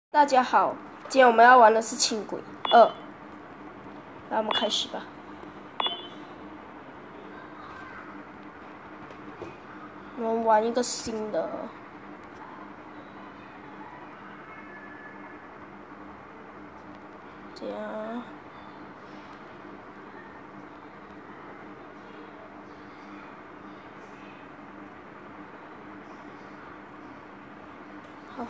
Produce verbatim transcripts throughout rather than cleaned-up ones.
大家好，今天我们要玩的是轻轨二，那我们开始吧。我们玩一个新的，这样。好。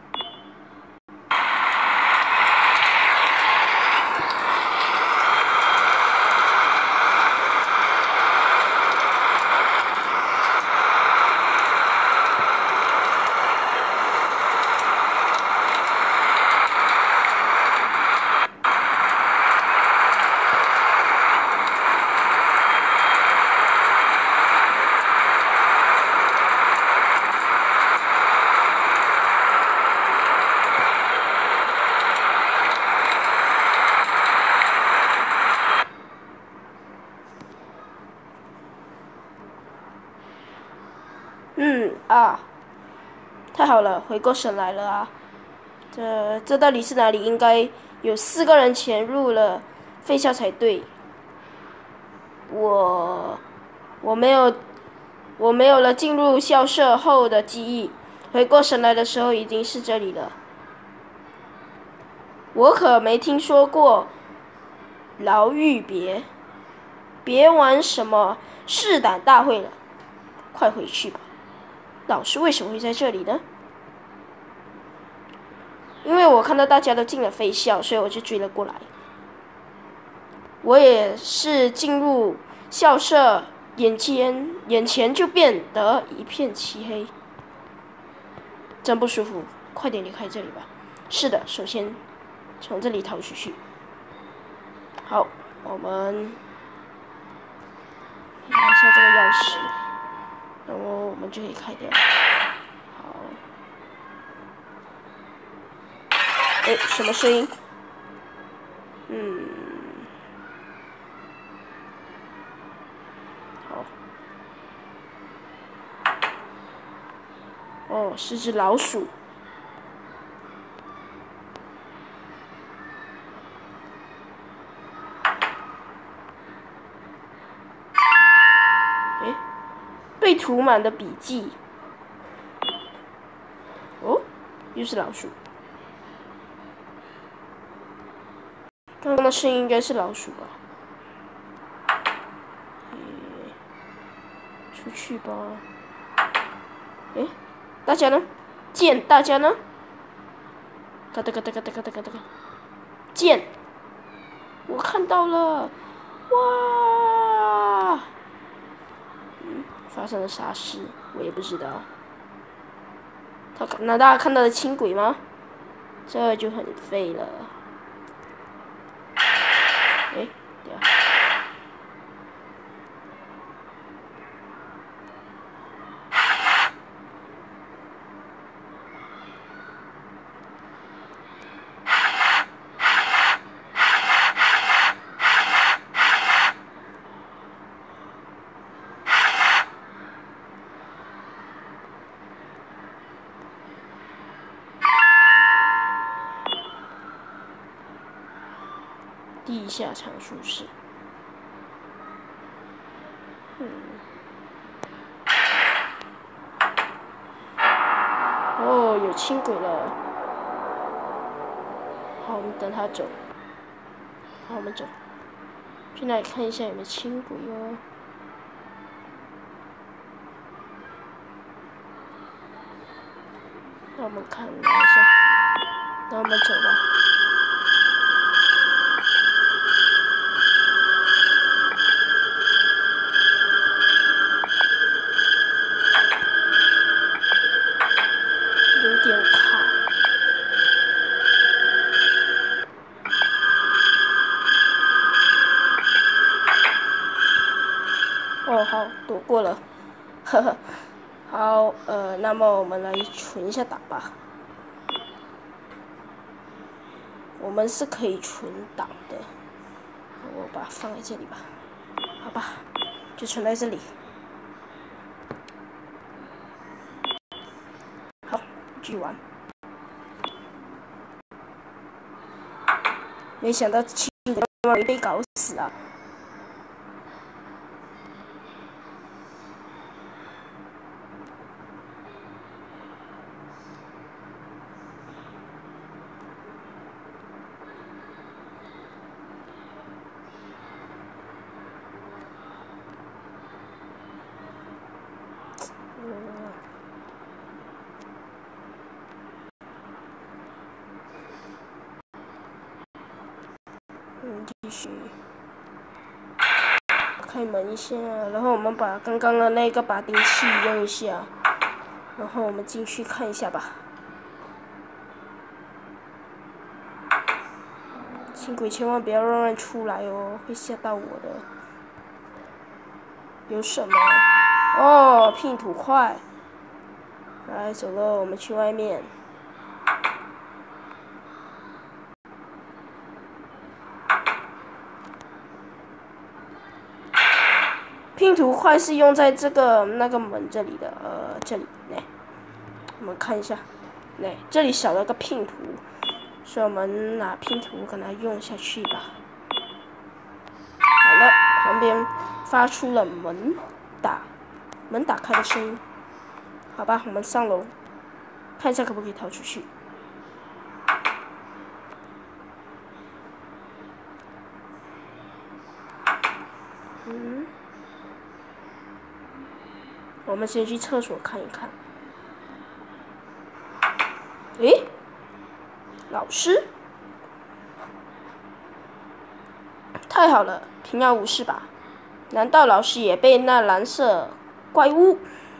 嗯啊，太好了，回过神来了啊！这这到底是哪里？应该有四个人潜入了废校才对。我我没有我没有了进入校舍后的记忆，回过神来的时候已经是这里了。我可没听说过牢狱别，别玩什么试胆大会了，快回去吧。老师为什么会在这里呢？因为我看到大家都进了废校，所以我就追了过来。我也是进入校舍，眼前眼前就变得一片漆黑，真不舒服，快点离开这里吧。是的，首先从这里逃出去。好，我们拿下这个钥匙，然后我们就可以开掉。好。哎，什么声音？嗯，好。哦，是只老鼠。哎，被涂满的笔记。哦，又是老鼠。刚刚的声音应该是老鼠吧？出去吧。哎，大家呢？剑，大家呢？嘎哒嘎哒嘎哒嘎哒嘎哒。剑，我看到了！哇！嗯，发生了啥事？我也不知道。他难道看到了轻轨吗？这就很废了。哎，对啊。地下藏书室。嗯。哦，有轻轨了。好，我们等他走。好，我们走。去那里看一下有没有轻轨哦。让我们看一下，那我们走吧。有点卡。哦，好，躲过了。呵呵。好，呃，那么我们来存一下档吧。我们是可以存档的，我把它放在这里吧。好吧，就存在这里。好，继续玩。 没想到轻轨那么容易被搞死啊！嗯，继续开门一下，然后我们把刚刚的那个拔钉器用一下，然后我们进去看一下吧。轻轨千万不要让人出来哦，会吓到我的。有什么？哦，拼图块。来，走了，我们去外面。拼图块是用在这个那个门这里的，呃，这里，来，我们看一下，来，这里少了个拼图，所以我们拿拼图给它用下去吧。好了，旁边发出了门打门打开的声音。好吧，我们上楼，看一下可不可以逃出去。嗯，我们先去厕所看一看。诶，老师，太好了，平安无事吧？难道老师也被那蓝色怪物？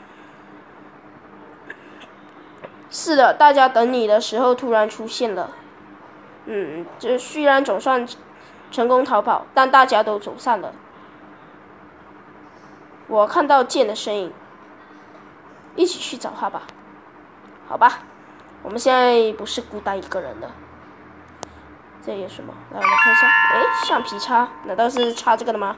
是的，大家等你的时候突然出现了。嗯，这虽然总算成功逃跑，但大家都走散了。我看到剑的身影，一起去找他吧。好吧，我们现在不是孤单一个人了。这有什么？来，我们看一下。哎，橡皮擦，难道是擦这个的吗？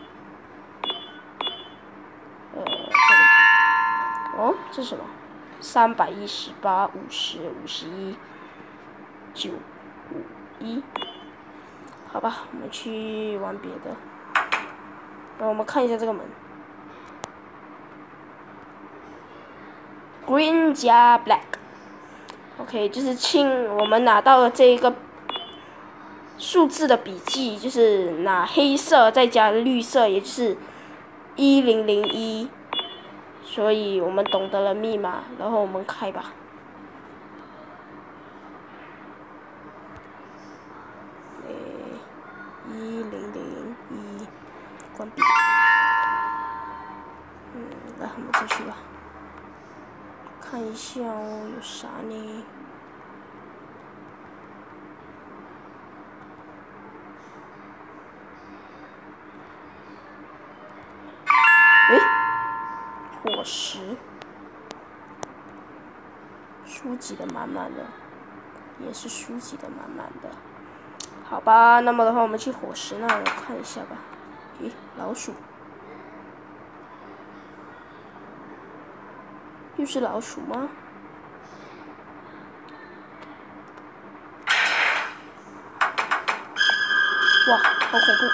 呃，这里。哦，这是什么？三百一十八、五十、五十一、九五一。好吧，我们去玩别的。让我们看一下这个门。Green 加 Black。OK， 就是清我们拿到了这一个数字的笔记，就是拿黑色再加绿色，也就是一零零一。所以我们懂得了密码，然后我们开吧。诶，一零零一，关闭。嗯，来，我们进去吧。看一下哦，有啥呢？诶，伙食，书籍的满满的，也是书籍的满满的。好吧，那么的话，我们去伙食那里看一下吧。咦，老鼠，又是老鼠吗？哇，好恐怖！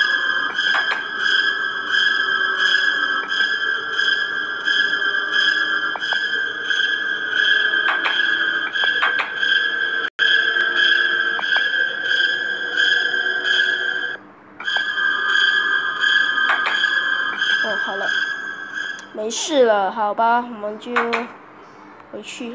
哦，好了，没事了，好吧，我们就回去。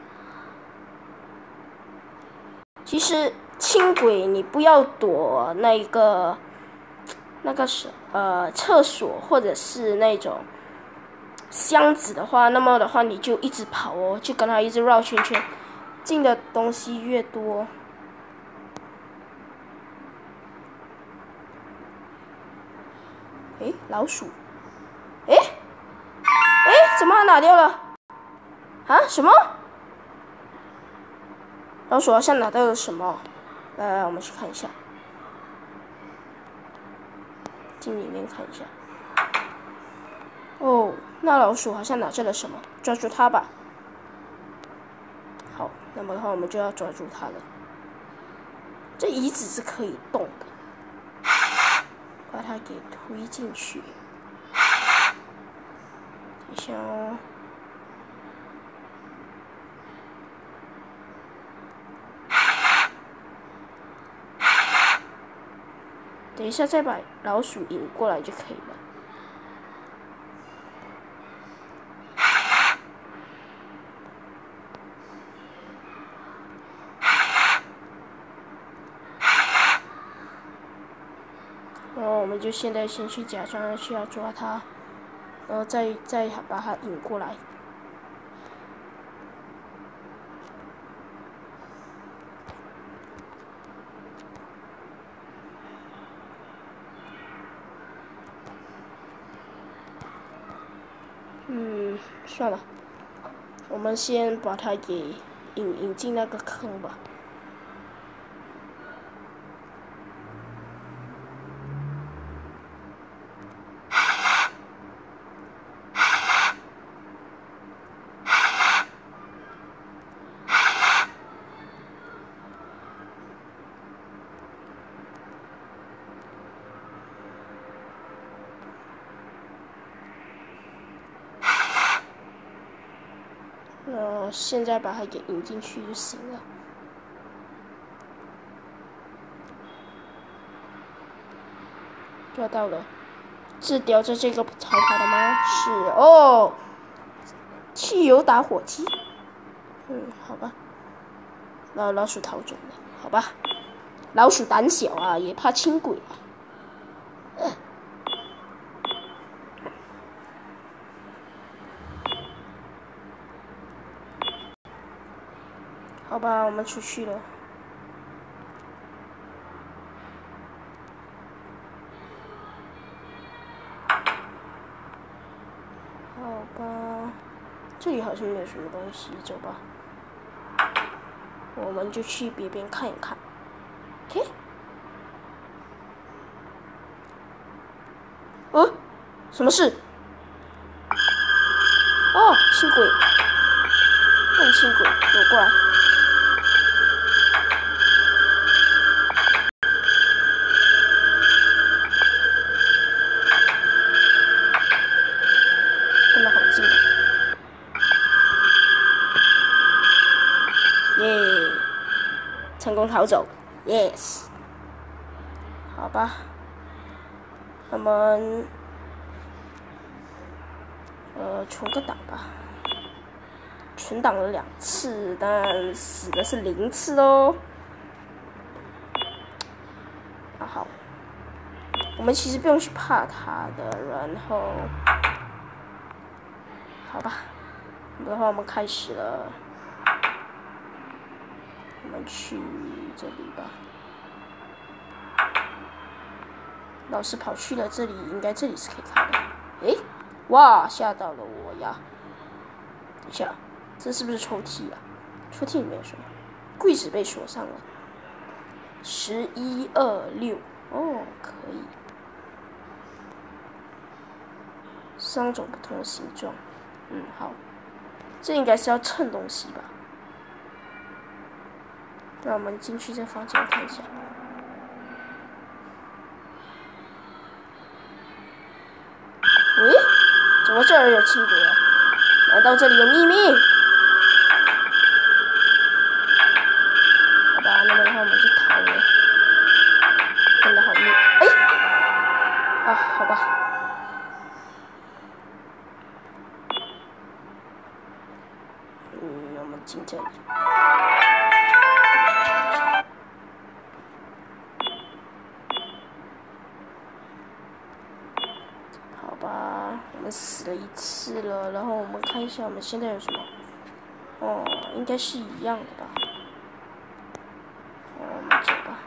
其实轻轨你不要躲那个那个是呃厕所或者是那种箱子的话，那么的话你就一直跑哦，就跟他一直绕圈圈，进的东西越多。诶，老鼠，诶，诶，怎么拿掉了？啊，什么？老鼠好像拿到了什么？来来，我们去看一下，进里面看一下。哦，那老鼠好像拿着了什么，抓住它吧。好，那么的话我们就要抓住它了。 这椅子是可以动的，把它给推进去。等一下哦。等一下再把老鼠引过来就可以了。然后我们就现在先去假装需要抓它，然后再再把它引过来。嗯，算了，我们先把它给引引进那个坑吧。呃，现在把它给引进去就行了。抓到了，是叼着这个逃跑的吗？是哦，汽油打火机。嗯，好吧。老老鼠逃走了，好吧。老鼠胆小啊，也怕轻轨啊。呃好吧，我们出去了。好吧，这里好像没有什么东西，走吧。我们就去别边看一看。OK。呃，什么事？哦，轻轨，笨轻轨，走过来。跟得好近啊！耶，成功逃走 ，yes。好吧，我们呃存个档吧。存档了两次，但死的是零次哦。啊好，我们其实不用去怕它的，然后，好吧，然后我们开始了，我们去这里吧。老师跑去了这里，应该这里是可以开的。诶，哇，吓到了我呀！等一下，这是不是抽屉啊？抽屉里面有什么？柜子被锁上了。十一二六，哦，可以。三种不同的形状，嗯，好。这应该是要称东西吧？那我们进去这房间看一下。喂，怎么这儿有轻轨啊？难道这里有秘密？好吧，那么的话我们就逃了。真的好密，哎，啊，好吧。嗯，我们进这里。好吧，我们死了一次了，然后我们看一下我们现在有什么。哦，应该是一样的吧。哦，我们走吧。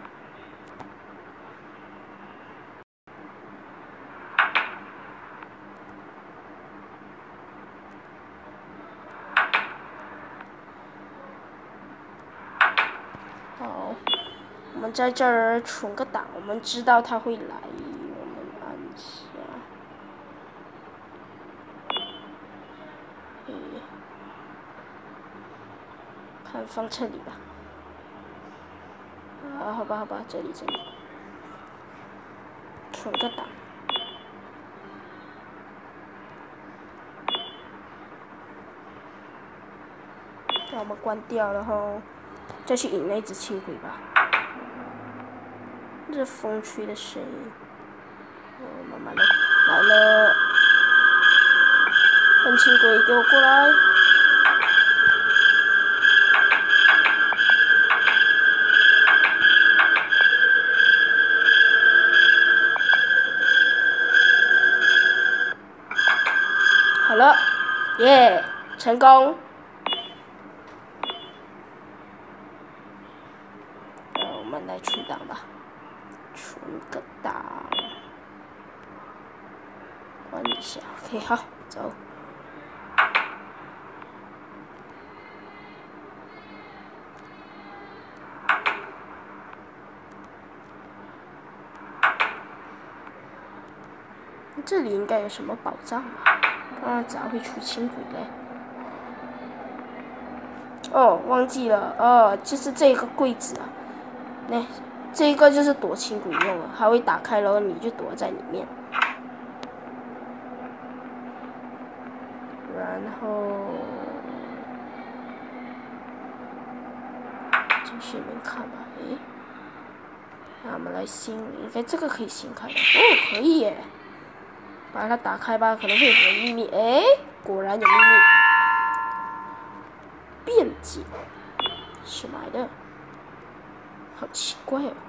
好，我们在这儿存个档，我们知道他会来，我们按一下。嗯，看放这里吧。啊， 啊，好吧，好吧，这里这里，存个档。让我们关掉，然后再去引那只轻轨吧。这风吹的声音，哦，慢慢的来了，笨轻轨，给我过来！好了，耶，成功！呃，我们来存档吧，存个档，关一下 ，OK， 好，走。这里应该有什么宝藏吧？啊，咋会出轻轨嘞？哦，忘记了，哦，就是这个柜子啊，那这个就是躲轻轨用了，它会打开，然后你就躲在里面。然后进去里面看吧，诶，那我们来新，应该这个可以新开的，哦，可以耶。把它打开吧，可能会有什么秘密。哎，果然有秘密。便捷，是买的，好奇怪哦。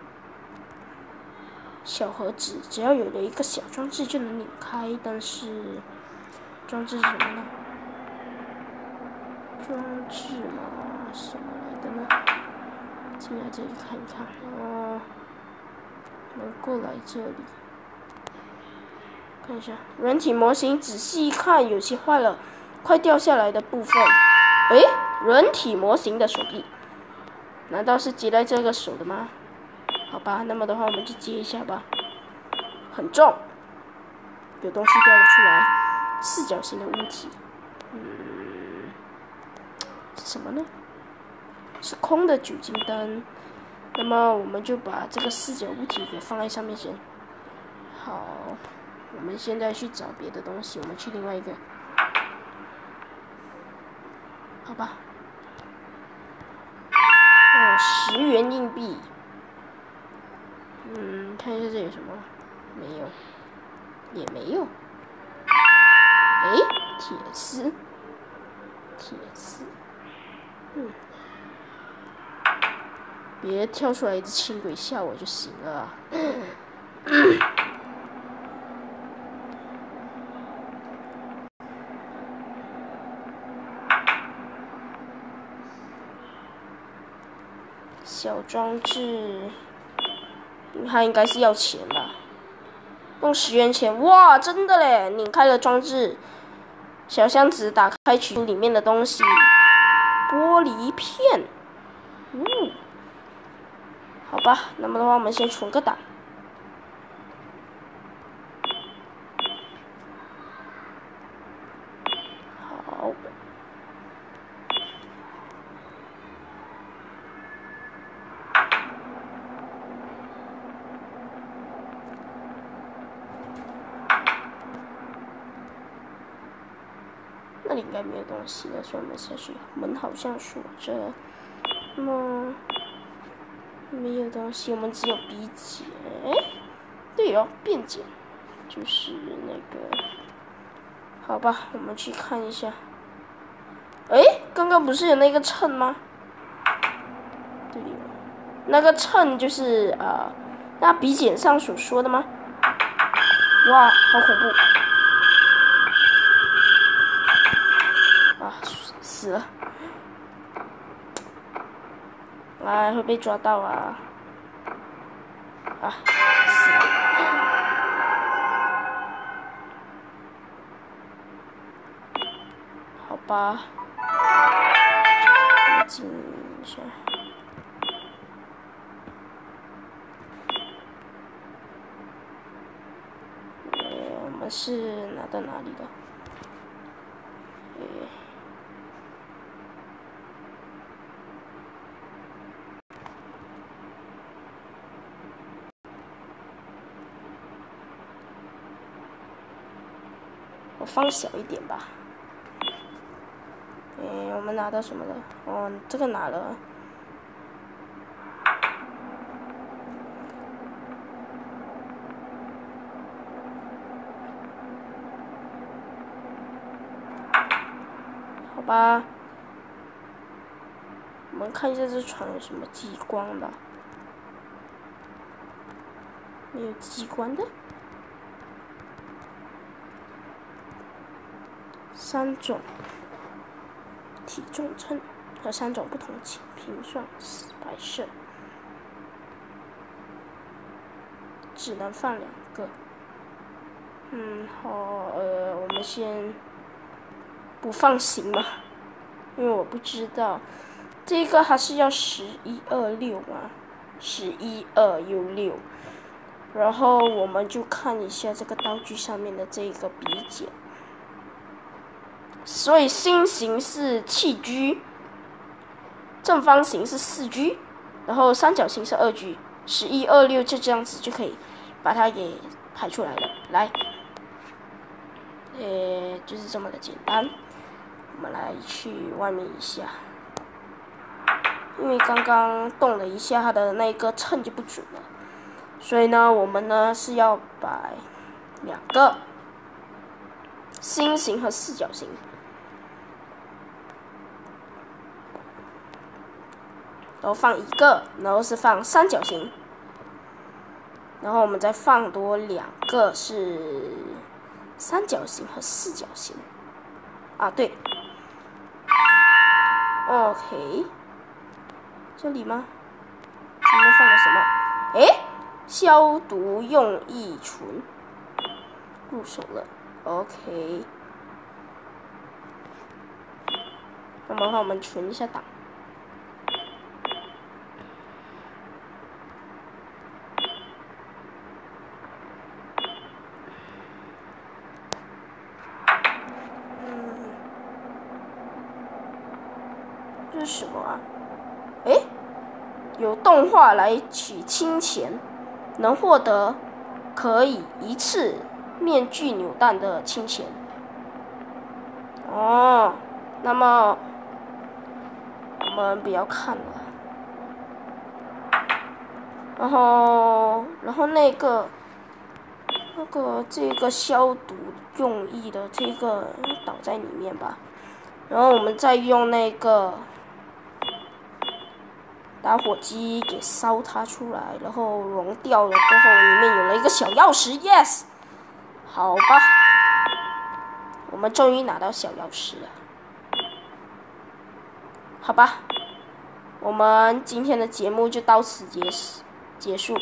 小盒子，只要有了一个小装置就能拧开，但是装置是什么呢？装置嘛，什么来的呢？进来这里看一看。哦，能过来这里。看一下软体模型，仔细一看，有些坏了，快掉下来的部分。诶，软体模型的手臂，难道是接在这个手的吗？好吧，那么的话我们就接一下吧。很重，有东西掉了出来，四角形的物体。嗯，是什么呢？是空的酒精灯。那么我们就把这个四角物体给放在上面先。好。我们现在去找别的东西，我们去另外一个，好吧？哦，十元硬币。嗯，看一下这有什么？没有，也没有。哎，铁丝，铁丝。嗯，别跳出来一只轻轨吓我就行了。小装置，它应该是要钱吧？用十元钱，哇，真的嘞！拧开了装置，小箱子打开取出里面的东西，玻璃片，嗯，好吧，那么的话我们先存个档。好。那里应该没有东西了，所以我们下去。门好像锁着，那么没有东西，我们只有笔剪。对哦，便剪，就是那个。好吧，我们去看一下。哎，刚刚不是有那个秤吗？对，那个秤就是呃，那笔剪上所说的吗？哇，好恐怖！啊，死了！哎，会被抓到啊！啊，死了！好吧，进一下。呃，我们是拿到哪里的？呃。 我放小一点吧。哎，我们拿到什么了？哦，这个拿了。好吧。我们看一下这船有什么激光的。没有激光的。三种体重秤和三种不同频算摆设，只能放两个。嗯，好，呃，我们先不放行了，因为我不知道这个还是要十一二六吗？十一二又六，然后我们就看一下这个道具上面的这个比减。所以心形是七 G， 正方形是四 G， 然后三角形是二 G， 十一二六就这样子就可以把它给排出来了。来，呃，就是这么的简单。我们来去外面一下，因为刚刚动了一下它的那个秤就不准了，所以呢，我们呢是要摆两个心形和四角形。然后放一个，然后是放三角形，然后我们再放多两个是三角形和四角形。啊，对 ，OK， 这里吗？前面放了什么？诶，消毒用益醇入手了 ，OK。那么我们存一下档。这是什么啊？诶，有动画来取清钱，能获得可以一次面具扭蛋的清钱。哦，那么我们不要看了。然后，然后那个那个这个消毒用意的这个倒在里面吧。然后我们再用那个打火机给烧它出来，然后熔掉了过后，里面有了一个小钥匙 ，yes， 好吧，我们终于拿到小钥匙了，好吧，我们今天的节目就到此结结束。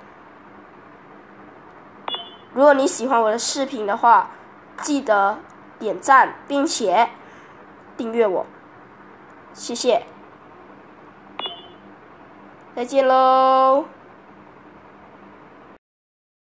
如果你喜欢我的视频的话，记得点赞并且订阅我，谢谢。再见喽。